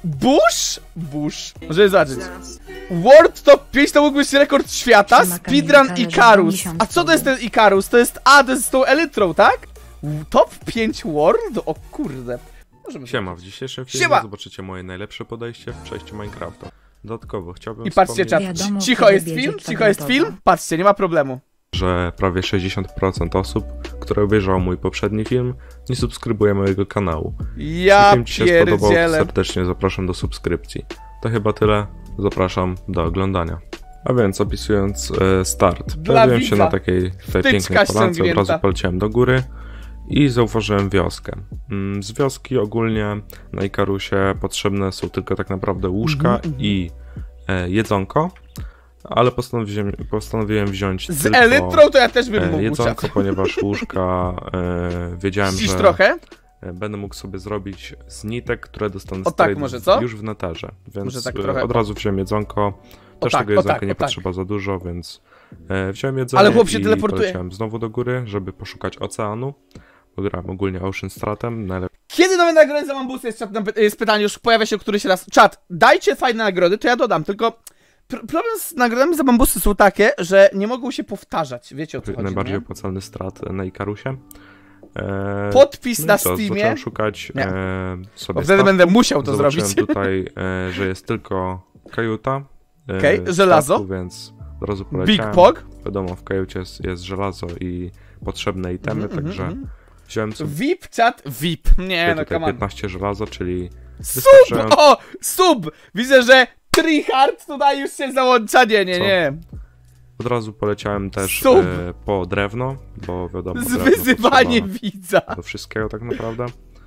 Bush? Możemy zobaczyć. World Top 5 to mógł być rekord świata. Speedrun Icarus. A co to jest ten Icarus? To jest z tą elytrą, tak? Top 5 World? O kurde. Siema, w dzisiejszym filmie zobaczycie moje najlepsze podejście w przejściu Minecrafta. Dodatkowo chciałbym I patrzcie, czat. Cicho jest film? Cicho jest film? Patrzcie, nie ma problemu. Że prawie 60% osób, które obejrzało mój poprzedni film, nie subskrybuje mojego kanału. Ja film ci się spodobał, serdecznie zapraszam do subskrypcji. To chyba tyle. Zapraszam do oglądania. A więc opisując start. Pojawiłem się na takiej pięknej polance, od razu poleciałem do góry i zauważyłem wioskę. Z wioski ogólnie na Icarusie potrzebne są tylko tak naprawdę łóżka i jedzonko, ale postanowiłem wziąć z tylko elytrą to ja też bym mógł jedzonko, ponieważ łóżka wiedziałem, że trochę? Będę mógł sobie zrobić z nitek, które dostanę już w neterze, więc tak od razu wziąłem jedzonko. Też tego jedzonka nie potrzeba za dużo, więc wziąłem jedzenie. Ale chłop się teleportuje. Poleciałem znowu do góry, żeby poszukać oceanu. Bo grałem ogólnie Ocean Stratem. Kiedy nowe nagrody za bambusy? Jest pytanie, już pojawia się któryś raz. Czat, dajcie fajne nagrody, to ja dodam, tylko problem z nagrodami za bambusy są takie, że nie mogą się powtarzać. Wiecie o co chodzi, najbardziej nie? opłacalny strat na Icarusie. Podpis na Steamie. Zacząłem szukać sobie wtedy będę musiał to zrobić. Tutaj, że jest tylko kajuta. Żelazo. Statku, więc od razu poleciałem. Big Pog. Wiadomo, w kajucie jest żelazo i potrzebne itemy, także wziąłem sobie... VIP, czat, VIP. Nie, no come on. 15 żelaza, czyli... Sub! O! Sub! Widzę, że tryhard tutaj już się załącza. Nie. Od razu poleciałem też po drewno, bo wiadomo... Wyzywanie widza. Do wszystkiego tak naprawdę.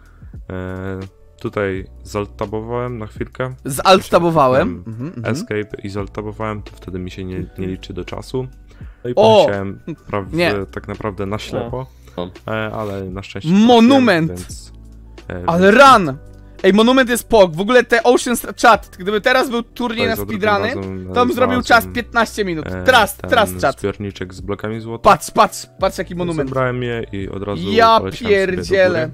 Tutaj zaltabowałem na chwilkę. Zaltabowałem. Escape i zaltabowałem, to wtedy mi się nie liczy do czasu. No i poleciałem tak naprawdę na ślepo, ale na szczęście... Monument! Więc, ale run! Ej, monument jest pog. W ogóle te Ocean Chat, gdyby teraz był turniej na speedruny, to bym zrobił czas 15 minut. Trust chat. Zbiorniczek z blokami złota. Patrz jaki monument. Zebrałem je i od razu ja pierdzielę.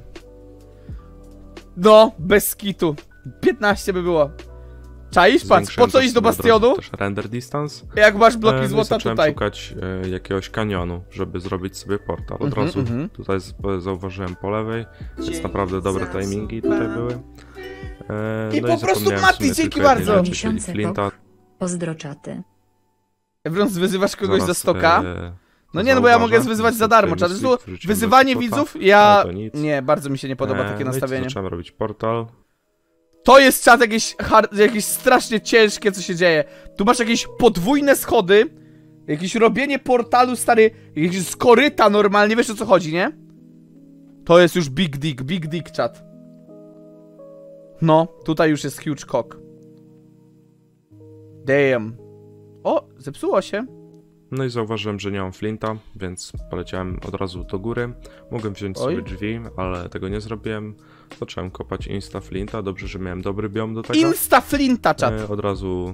No, bez kitu. 15 by było. Czaisz? Patrz, po co iść do bastionu? Też render distance. Jak masz bloki złota tutaj. Zacząłem szukać jakiegoś kanionu, żeby zrobić sobie portal. Od razu tutaj zauważyłem po lewej, więc naprawdę dobre timingi tutaj były. I po prostu Mati, dzięki bardzo. Pozdroczaty. Ewrons, wyzywasz kogoś za 100k? No nie, no bo ja mogę wyzywać za darmo. Wyzywanie widzów, ja... Nie, bardzo mi się nie podoba takie nastawienie. Zacząłem robić portal. To jest czat jakieś strasznie ciężkie, co się dzieje. Tu masz jakieś podwójne schody, jakieś robienie portalu, stary, jakieś z koryta normalnie, wiesz o co chodzi, nie? To jest już big dick czat. No, tutaj już jest huge cock. Damn. O, zepsuło się. No i zauważyłem, że nie mam flinta, więc poleciałem od razu do góry. Mogłem wziąć sobie drzwi, ale tego nie zrobiłem. Zacząłem kopać insta flinta, dobrze, że miałem dobry biom do tego. Insta flinta, czat. Od razu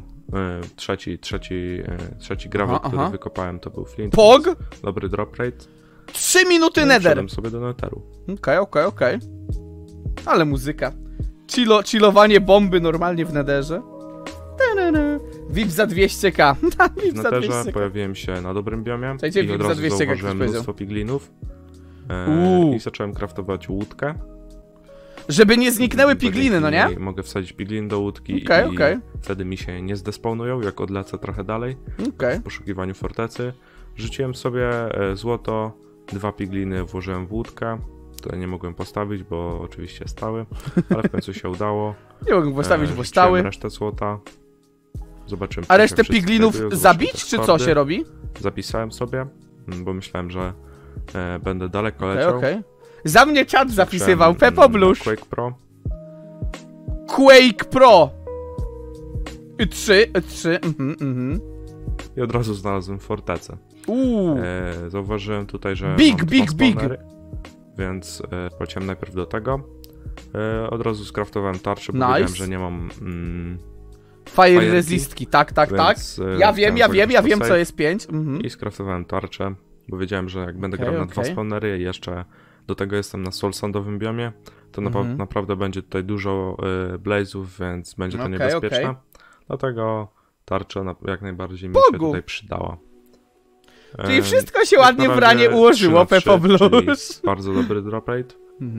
trzeci gravel, który wykopałem, to był flint. Pog? Dobry drop rate. 3 minuty nether. Wszedłem sobie do netheru. Okej. Ale muzyka. Chillowanie bomby normalnie w netherze. VIP za 200k. W netherze pojawiłem się na dobrym biomie i od razu zauważyłem mnóstwo piglinów. I zacząłem craftować łódkę. Żeby nie zniknęły pigliny, no nie? Mogę wsadzić piglin do łódki i wtedy mi się nie zdespawnują, jak odlecę trochę dalej w poszukiwaniu fortecy. Rzuciłem sobie złoto, 2 pigliny włożyłem w łódkę. Tutaj nie mogłem postawić, bo oczywiście stały, ale w końcu się udało. Nie mogłem postawić, bo stały. Resztę złota. Zobaczymy. A resztę piglinów zabić, czy co się robi? Zapisałem sobie, bo myślałem, że będę daleko leciał. Za mnie czat zapisywał, Pepo Blusz. Quake Pro. Quake Pro! 3. I od razu znalazłem fortecę. Zauważyłem tutaj, że big. Więc poleciałem najpierw do tego. Od razu skraftowałem tarczę, bo wiedziałem, że nie mam Fire resistki, tak. Ja wiem co jest 5. I skraftowałem tarczę, bo wiedziałem, że jak będę grał na 2 spawnery i jeszcze do tego jestem na soul sandowym biomie, to naprawdę będzie tutaj dużo blazów, więc będzie to niebezpieczne. Dlatego tarcza jak najbardziej mi się tutaj przydała. Czyli wszystko się ładnie w ranie ułożyło, Peppo Blues. Bardzo dobry drop rate.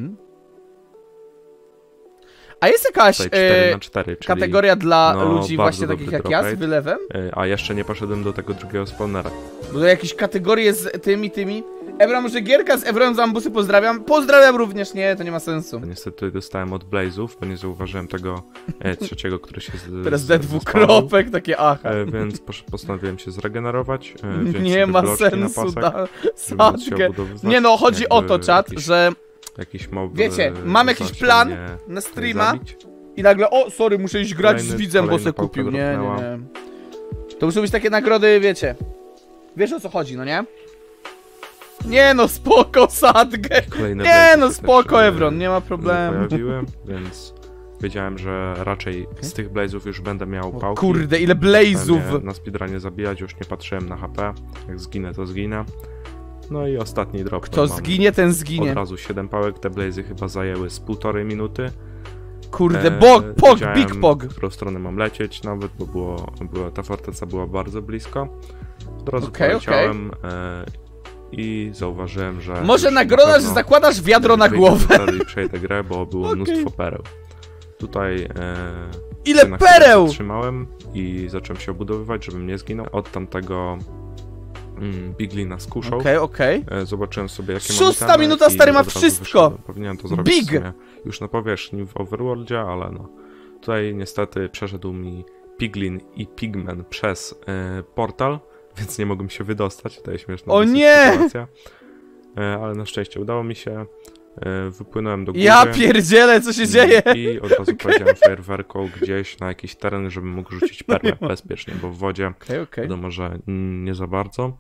A jest jakaś 4x4, kategoria dla ludzi właśnie takich jak ja, z wylewem? A jeszcze nie poszedłem do tego drugiego spawnera. Bo to jakieś kategorie z tymi. Ebra, może gierka z Ebrem z Ambusy pozdrawiam. Pozdrawiam również, nie, to nie ma sensu. Niestety dostałem od Blazów, bo nie zauważyłem tego trzeciego, który się teraz dwukropek, takie aha. Więc postanowiłem się zregenerować. Nie ma sensu, sadkę. Nie no, chodzi o to, czat, że... Jakiś mob, wiecie, mam jakiś plan na streama i nagle, o, sorry, muszę iść grać z widzem, bo se kupił. Nie. To muszą być takie nagrody, wiecie. Wiesz, o co chodzi, no nie? Nie no, spoko, sadgę. Nie no, spoko, Evron, nie ma problemu. Pojawiłem, więc wiedziałem, że raczej z tych blazów już będę miał pałki. Kurde, ile blazów! Na speedrunie zabijać, już nie patrzyłem na HP. Jak zginę, to zginę. No i ostatni drop. Kto zginie, ten zginie. Od razu 7 pałek, te blazy chyba zajęły z 1,5 minuty. Kurde, big pog! W którą stronę mam lecieć nawet, bo ta forteca była bardzo blisko. Od razu poleciałem i zauważyłem, że... Może nagroda, że zakładasz wiadro na głowę. I przejdę grę, bo było mnóstwo pereł. Tutaj... ile pereł! Zatrzymałem i zacząłem się obudowywać, żebym nie zginął. Od tamtego... Biglina skuszał. Okej. Zobaczyłem sobie, jakie 6 minuta, stary, ma wszystko! Powinienem to zrobić w sumie już na powierzchni w Overworldzie, ale no. Tutaj niestety przeszedł mi Piglin i Pigman przez portal, więc nie mogłem się wydostać. To jest śmieszna sytuacja. Ale na szczęście udało mi się. Wypłynąłem do góry. Ja pierdzielę, co się dzieje? I od razu powiedziałem fajerwerką gdzieś na jakiś teren, żebym mógł rzucić perłę bezpiecznie, bo w wodzie wiadomo, że nie za bardzo.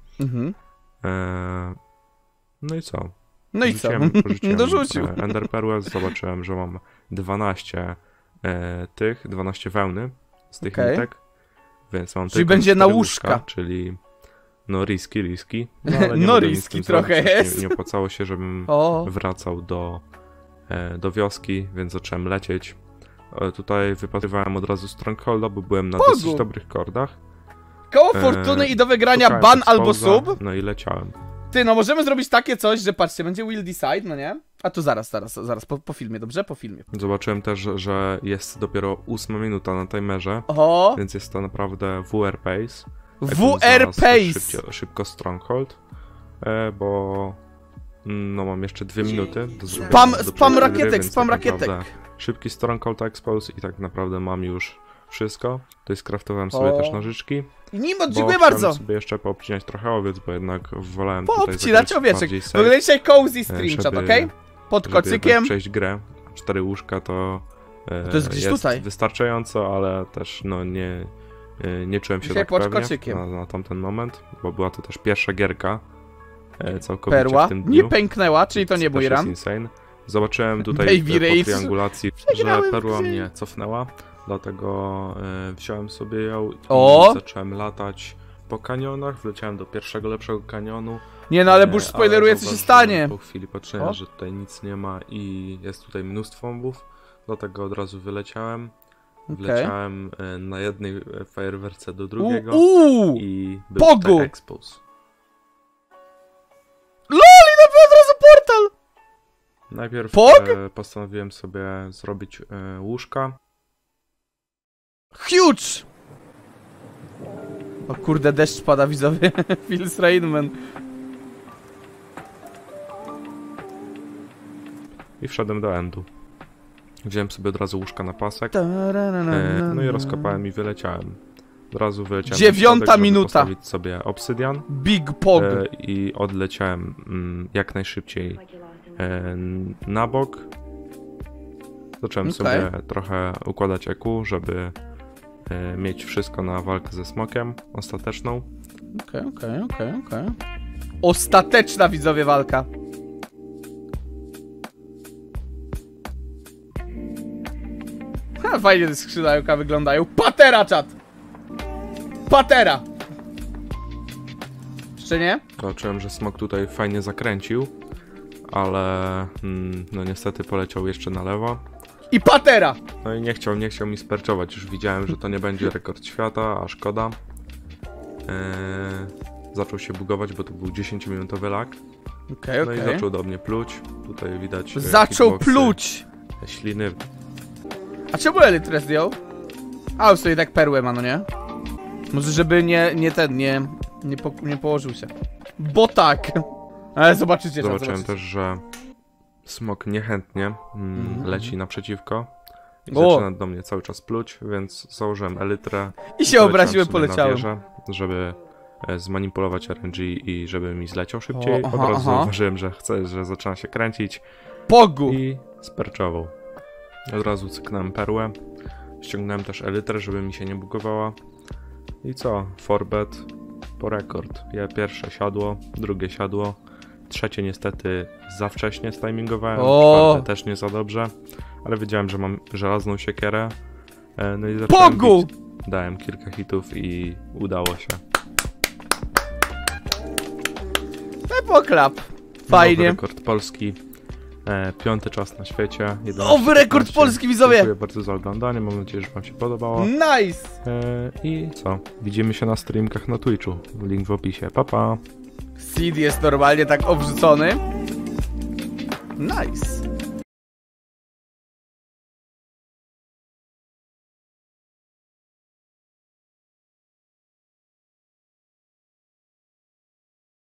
No i co? No i co? Dorzucił. Ender perłę, zobaczyłem, że mam 12 wełny z tych nitek, więc mam czyli będzie na łóżka. Czyli no riski. No, ale no riski trochę jest. Nie opłacało się, żebym wracał do wioski, więc zacząłem lecieć. Tutaj wypatrywałem od razu Strongholda, bo byłem na dosyć dobrych kordach. Koło fortuny i do wygrania ban albo sub. No i leciałem. Ty, no możemy zrobić takie coś, że patrzcie, będzie Will Decide, no nie? A tu zaraz, po filmie, dobrze? Po filmie. Zobaczyłem też, że jest dopiero 8 minuta na timerze, więc jest to naprawdę WR Pace. WR Pace! Szybko Stronghold, bo mam jeszcze 2 minuty do spam rakietek. Szybki Stronghold Expose i tak naprawdę mam już wszystko. To jest craftowałem sobie też nożyczki. Nimo, dziękuję bardzo! Chciałem sobie jeszcze poobcinać trochę owiec, bo jednak wolałem poobcinać owieczek. W ogóle dzisiaj cozy stream chat, okej? Pod kocykiem. Przejść grę. 4 łóżka to jest gdzieś tutaj. Wystarczająco, ale też no nie czułem się tak pewnie na tamten moment, bo była to też pierwsza gierka całkowicie Perła w tym dniu. nie pęknęła, czyli to nie był Iran. Zobaczyłem tutaj po triangulacji, że perła mnie cofnęła, dlatego wziąłem sobie ją i zacząłem latać po kanionach, wleciałem do pierwszego lepszego kanionu. Nie no, ale Bush spoileruje, co się stanie. Po chwili patrzyłem, że tutaj nic nie ma i jest tutaj mnóstwo mobów, dlatego od razu wyleciałem. Wleciałem na jednej fajerwerce do drugiego i był tutaj expose. LOL, i od razu portal! Najpierw postanowiłem sobie zrobić łóżka. Huge! O kurde, deszcz pada, widzowie. Feels Rainman. I wszedłem do endu. Wziąłem sobie od razu łóżka na pasek. No i rozkopałem i wyleciałem. Od razu wyleciałem 9 minuta. Postawić sobie obsydian. Big pog. I odleciałem jak najszybciej na bok. Zacząłem sobie trochę układać EQ, żeby mieć wszystko na walkę ze smokiem ostateczną. Okej. Ostateczna, widzowie, walka. Fajnie te skrzydełka wyglądają. Patera, czat! Patera! Jeszcze nie? Zobaczyłem, że smok tutaj fajnie zakręcił, ale no niestety poleciał jeszcze na lewo. I patera! No i nie chciał mi sperczować, już widziałem, że to nie będzie rekord świata, a szkoda. Zaczął się bugować, bo to był 10-minutowy lag. No i zaczął do mnie pluć. Tutaj widać zaczął pluć! Śliny. A czemu Elytrę zdjął? A, już sobie tak perłę ma, no nie? Może żeby nie położył się. Bo tak! Ale zobaczycie. Zobaczyłem też, że smok niechętnie leci naprzeciwko. I zaczyna do mnie cały czas pluć, więc założyłem Elytrę. I się obraziłem, poleciałem. Wieżę, żeby zmanipulować RNG i żeby mi zleciał szybciej. Od razu zauważyłem, że zaczyna się kręcić. Pogu! I sperczował. Od razu cyknąłem perłę. Ściągnąłem też Elytrę, żeby mi się nie bugowała. I co? Forbet po rekord. Pierwsze siadło, drugie siadło. Trzecie niestety za wcześnie stimingowałem. Czwarte też nie za dobrze. Ale wiedziałem, że mam żelazną siekierę. No i zacząłem dałem kilka hitów i udało się. Poklap. Fajnie. Nowy rekord polski. 5. czas na świecie. Nowy rekord polski, widzowie! Dziękuję bardzo za oglądanie. Mam nadzieję, że wam się podobało. Nice! I co? Widzimy się na streamkach na Twitchu. Link w opisie. Pa, pa! Seed jest normalnie tak obrzucony. Nice.